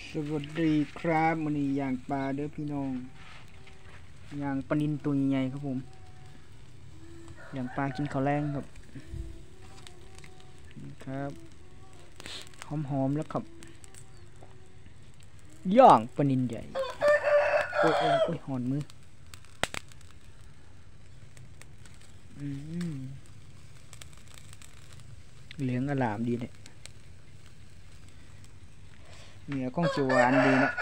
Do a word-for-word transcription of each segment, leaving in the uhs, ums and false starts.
สวัสดีครับมันนี้ย่างปลาเด้อพี่น้องย่างปลานิลตัวใหญ่ๆครับผมย่างปลากินข้าวแรงครับครับหอมๆแล้วครับย่างปลานิลใหญ่โอ้ยโอ้ยโอ้ยหอนมืออืมเหลืองอลามดีเนี่ยเหนือก้องจิหวานดีเนาะ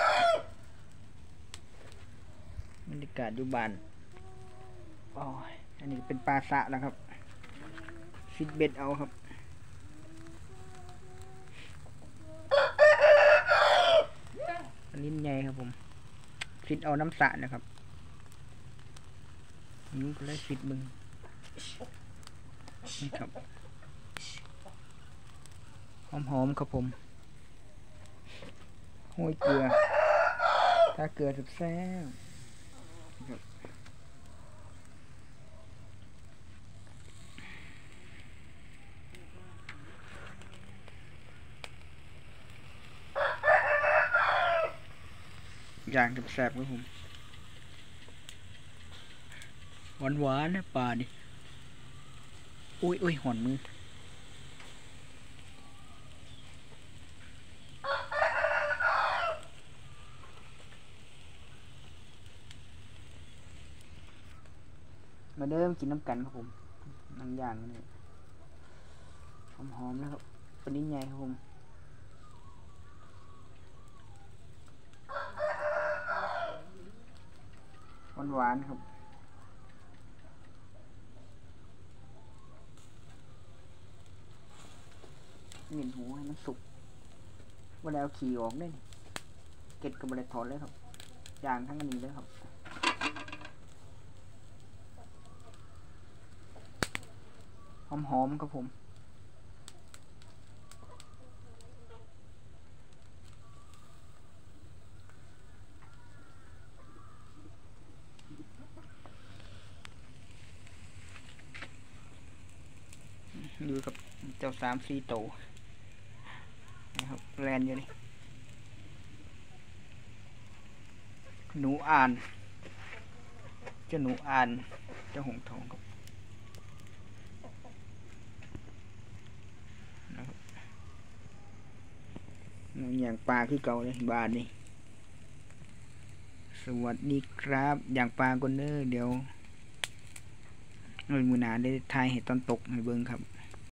บรรยากาศอยู่บ้านอ๋ออันนี้เป็นปลาสะแล้วครับฟิตเบ็ดเอาครับอันนี้ใหญ่ครับผมฟิตเอาน้ำสะนะครับนี่ก็เลยฟิตมึงนี่ครับหอมๆครับผมห้อยเกลือถ้าเกลือสุดแซ่บอย่างแซ่บครับผมหวานหวานนะปลาดิอุ้ยอุ้ยหอนมือมาเดิมกินน้ำกันครับผมนั่งย่างนี่หอมๆนะครับเป็นนิ้นใหญ่ครับผมหวานหวานครับหมิ่นหูให้มันสุกเวลาเอาขี่ออกเนี่ยเก็ดกับบริถอนเลยครับย่างทั้งอันนี้เลยครับหอมๆครับผมดูกับเจ้าสามสี่โตนะครับแลนอยู่นี่หนูอ่านเจ้าหนูอ่านเจ้าหงทองครับอย่างปลาคือเก่าเลยบาทนี่สวัสดีครับอย่างปลาคนเนอร์เดี๋ยวมือหนาได้ทายให้ตอนตกให้เบิ้งครับ